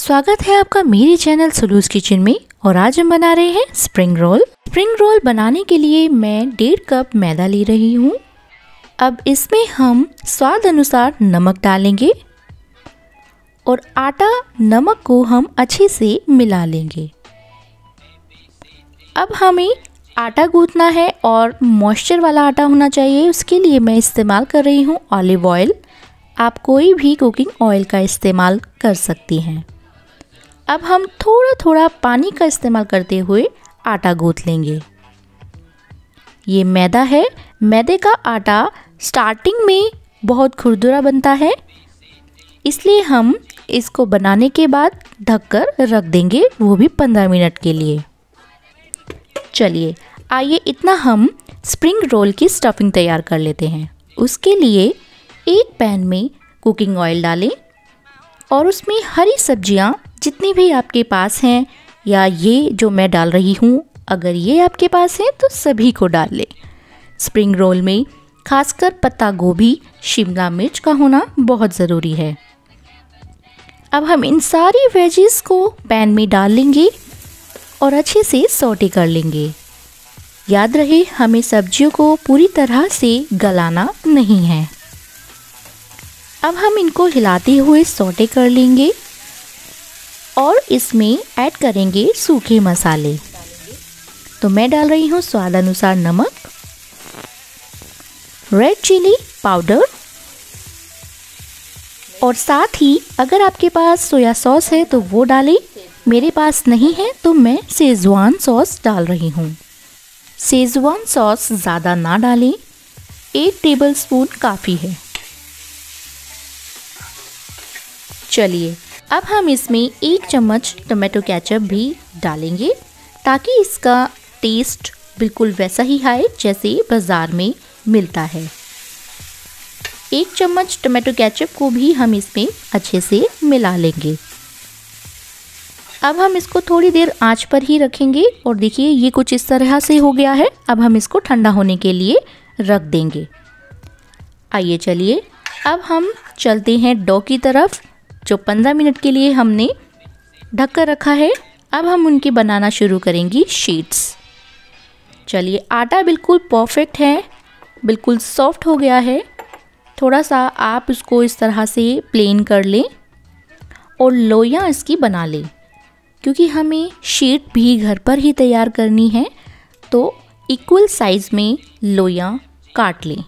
स्वागत है आपका मेरे चैनल सुलूस किचन में। और आज हम बना रहे हैं स्प्रिंग रोल। स्प्रिंग रोल बनाने के लिए मैं 1.5 कप मैदा ले रही हूँ। अब इसमें हम स्वाद अनुसार नमक डालेंगे और आटा नमक को हम अच्छे से मिला लेंगे। अब हमें आटा गूंथना है और मॉइस्चर वाला आटा होना चाहिए। उसके लिए मैं इस्तेमाल कर रही हूँ ऑलिव ऑयल। आप कोई भी कुकिंग ऑयल का इस्तेमाल कर सकती हैं। अब हम थोड़ा थोड़ा पानी का इस्तेमाल करते हुए आटा गूंथ लेंगे। ये मैदा है। मैदे का आटा स्टार्टिंग में बहुत खुरदुरा बनता है, इसलिए हम इसको बनाने के बाद ढककर रख देंगे, वो भी 15 मिनट के लिए। चलिए आइए इतना हम स्प्रिंग रोल की स्टफिंग तैयार कर लेते हैं। उसके लिए एक पैन में कुकिंग ऑयल डालें और उसमें हरी सब्जियां जितनी भी आपके पास हैं, या ये जो मैं डाल रही हूँ, अगर ये आपके पास है तो सभी को डाल लें। स्प्रिंग रोल में खासकर पत्ता गोभी, शिमला मिर्च का होना बहुत ज़रूरी है। अब हम इन सारी वेजिस को पैन में डाल लेंगे और अच्छे से सौटे कर लेंगे। याद रहे हमें सब्जियों को पूरी तरह से गलाना नहीं है। अब हम इनको हिलाते हुए सौटे कर लेंगे और इसमें ऐड करेंगे सूखे मसाले। तो मैं डाल रही हूँ स्वाद अनुसार नमक, रेड चिली पाउडर और साथ ही अगर आपके पास सोया सॉस है तो वो डालें। मेरे पास नहीं है तो मैं शेजवान सॉस डाल रही हूँ। शेजवान सॉस ज़्यादा ना डालें, 1 टेबलस्पून काफ़ी है। चलिए अब हम इसमें 1 चम्मच टोमेटो केचप भी डालेंगे, ताकि इसका टेस्ट बिल्कुल वैसा ही आए जैसे बाज़ार में मिलता है। 1 चम्मच टोमेटो केचप को भी हम इसमें अच्छे से मिला लेंगे। अब हम इसको थोड़ी देर आंच पर ही रखेंगे और देखिए ये कुछ इस तरह से हो गया है। अब हम इसको ठंडा होने के लिए रख देंगे। आइए चलिए अब हम चलते हैं डो की तरफ, जो 15 मिनट के लिए हमने ढक कर रखा है। अब हम उनकी बनाना शुरू करेंगी शीट्स। चलिए आटा बिल्कुल परफेक्ट है, बिल्कुल सॉफ्ट हो गया है। थोड़ा सा आप इसको इस तरह से प्लेन कर लें और लोइयाँ इसकी बना लें, क्योंकि हमें शीट भी घर पर ही तैयार करनी है, तो इक्वल साइज़ में लोइयाँ काट लें।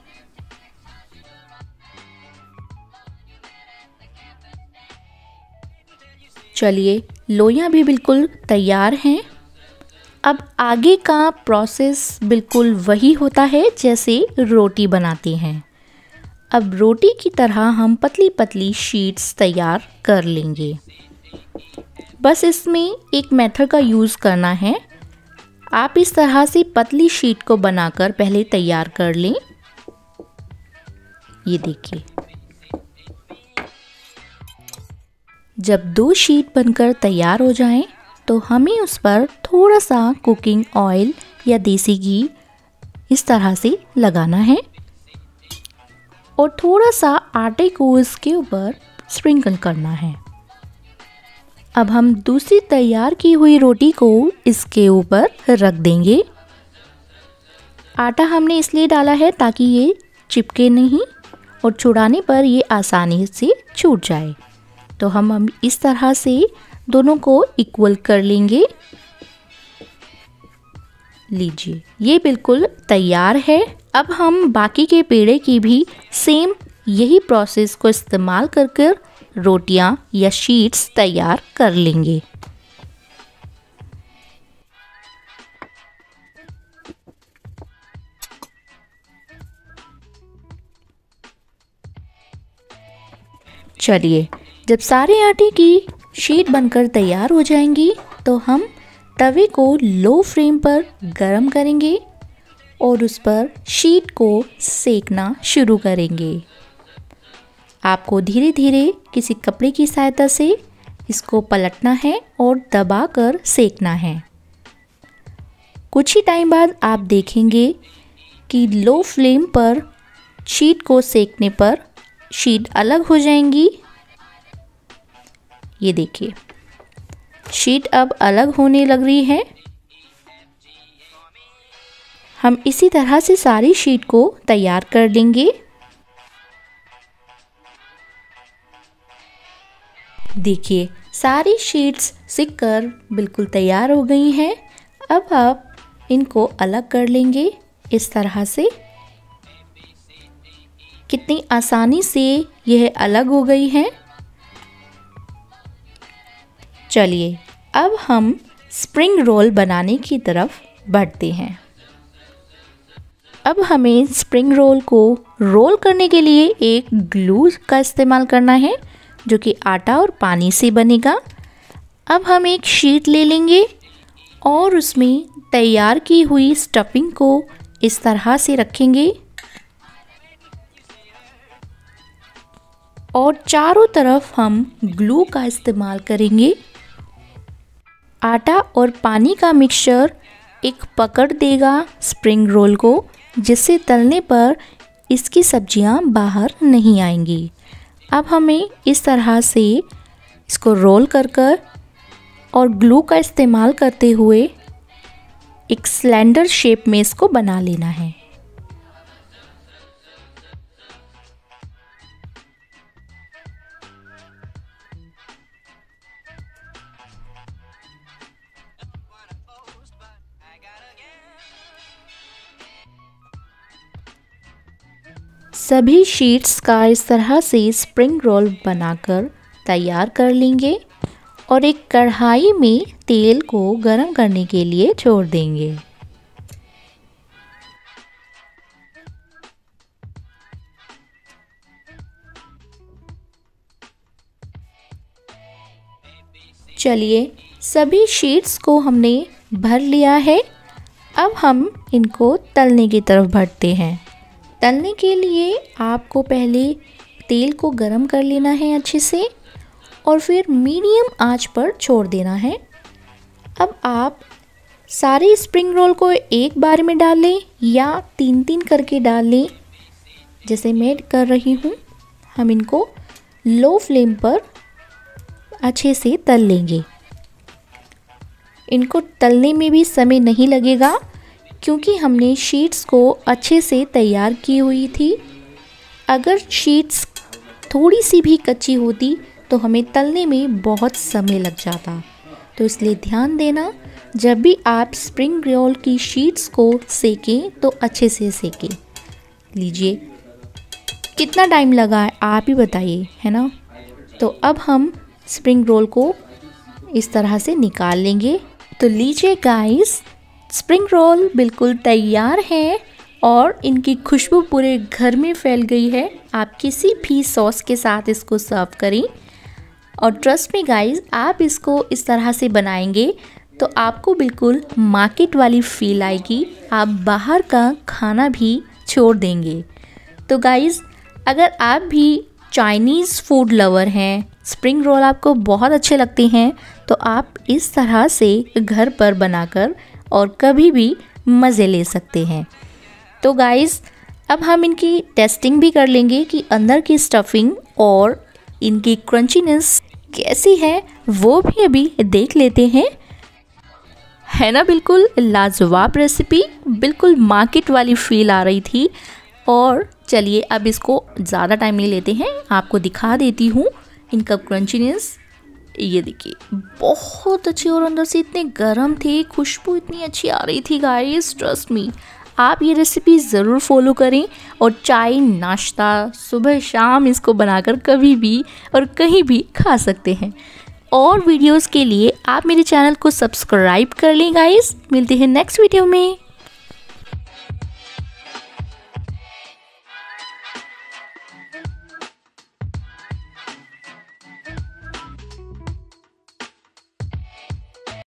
चलिए लोइयाँ भी बिल्कुल तैयार हैं। अब आगे का प्रोसेस बिल्कुल वही होता है जैसे रोटी बनाते हैं। अब रोटी की तरह हम पतली पतली शीट्स तैयार कर लेंगे। बस इसमें एक मेथड का यूज़ करना है। आप इस तरह से पतली शीट को बनाकर पहले तैयार कर लें। ये देखिए, जब 2 शीट बनकर तैयार हो जाएं, तो हमें उस पर थोड़ा सा कुकिंग ऑयल या देसी घी इस तरह से लगाना है और थोड़ा सा आटे को इसके ऊपर स्प्रिंकल करना है। अब हम दूसरी तैयार की हुई रोटी को इसके ऊपर रख देंगे। आटा हमने इसलिए डाला है ताकि ये चिपके नहीं और छुड़ाने पर ये आसानी से छूट जाए। तो हम इस तरह से दोनों को इक्वल कर लेंगे। लीजिए ये बिल्कुल तैयार है। अब हम बाकी के पेड़े की भी सेम यही प्रोसेस को इस्तेमाल कर रोटियां या शीट्स तैयार कर लेंगे। चलिए जब सारे आटे की शीट बनकर तैयार हो जाएंगी, तो हम तवे को लो फ्लेम पर गरम करेंगे और उस पर शीट को सेकना शुरू करेंगे। आपको धीरे धीरे किसी कपड़े की सहायता से इसको पलटना है और दबाकर सेकना है। कुछ ही टाइम बाद आप देखेंगे कि लो फ्लेम पर शीट को सेकने पर शीट अलग हो जाएंगी ये देखिए शीट अब अलग होने लग रही है। हम इसी तरह से सारी शीट को तैयार कर लेंगे। देखिए सारी शीट्स सिककर बिल्कुल तैयार हो गई हैं। अब आप इनको अलग कर लेंगे इस तरह से। कितनी आसानी से यह अलग हो गई हैं। चलिए अब हम स्प्रिंग रोल बनाने की तरफ बढ़ते हैं। अब हमें स्प्रिंग रोल को रोल करने के लिए एक ग्लू का इस्तेमाल करना है जो कि आटा और पानी से बनेगा। अब हम एक शीट ले लेंगे और उसमें तैयार की हुई स्टफिंग को इस तरह से रखेंगे और चारों तरफ हम ग्लू का इस्तेमाल करेंगे। आटा और पानी का मिक्सचर एक पकड़ देगा स्प्रिंग रोल को, जिससे तलने पर इसकी सब्जियां बाहर नहीं आएंगी। अब हमें इस तरह से इसको रोल कर और ग्लू का इस्तेमाल करते हुए एक सिलेंडर शेप में इसको बना लेना है। सभी शीट्स का इस तरह से स्प्रिंग रोल बनाकर तैयार कर लेंगे और एक कढ़ाई में तेल को गरम करने के लिए छोड़ देंगे। चलिए सभी शीट्स को हमने भर लिया है। अब हम इनको तलने की तरफ बढ़ते हैं। तलने के लिए आपको पहले तेल को गरम कर लेना है अच्छे से और फिर मीडियम आंच पर छोड़ देना है। अब आप सारे स्प्रिंग रोल को एक बार में डाल लें या 3-3 करके डाल लें, जैसे मैं कर रही हूँ। हम इनको लो फ्लेम पर अच्छे से तल लेंगे। इनको तलने में भी समय नहीं लगेगा क्योंकि हमने शीट्स को अच्छे से तैयार की हुई थी। अगर शीट्स थोड़ी सी भी कच्ची होती तो हमें तलने में बहुत समय लग जाता। तो इसलिए ध्यान देना, जब भी आप स्प्रिंग रोल की शीट्स को सेकें तो अच्छे से सेकें। लीजिए कितना टाइम लगा है आप ही बताइए, है ना। तो अब हम स्प्रिंग रोल को इस तरह से निकाल लेंगे। तो लीजिए गाइस, स्प्रिंग रोल बिल्कुल तैयार है और इनकी खुशबू पूरे घर में फैल गई है। आप किसी भी सॉस के साथ इसको सर्व करें और ट्रस्ट में गाइस, आप इसको इस तरह से बनाएंगे तो आपको बिल्कुल मार्केट वाली फील आएगी। आप बाहर का खाना भी छोड़ देंगे। तो गाइस, अगर आप भी चाइनीज़ फूड लवर हैं, स्प्रिंग रोल आपको बहुत अच्छे लगते हैं, तो आप इस तरह से घर पर बनाकर और कभी भी मज़े ले सकते हैं। तो गाइस, अब हम इनकी टेस्टिंग भी कर लेंगे कि अंदर की स्टफिंग और इनकी क्रंचीनेस कैसी है, वो भी अभी देख लेते हैं। है ना, बिल्कुल लाजवाब रेसिपी, बिल्कुल मार्केट वाली फील आ रही थी। और चलिए अब इसको ज़्यादा टाइम नहीं लेते हैं, आपको दिखा देती हूँ इनका क्रंचीनेस। ये देखिए बहुत अच्छी, और अंदर से इतने गर्म थे, खुशबू इतनी अच्छी आ रही थी गाइस। ट्रस्ट मी, आप ये रेसिपी ज़रूर फॉलो करें और चाय नाश्ता सुबह शाम इसको बनाकर कभी भी और कहीं भी खा सकते हैं। और वीडियोस के लिए आप मेरे चैनल को सब्सक्राइब कर लें गाइस। मिलते हैं नेक्स्ट वीडियो में।